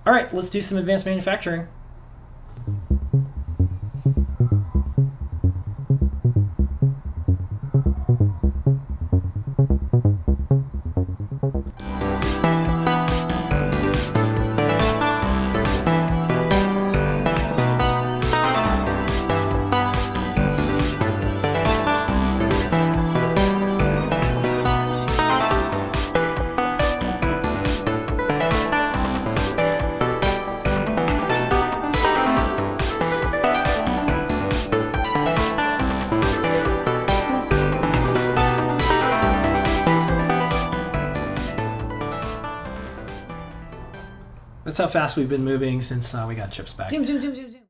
All right, let's do some advanced manufacturing. That's how fast we've been moving since we got chips back. Zoom, zoom, zoom, zoom, zoom.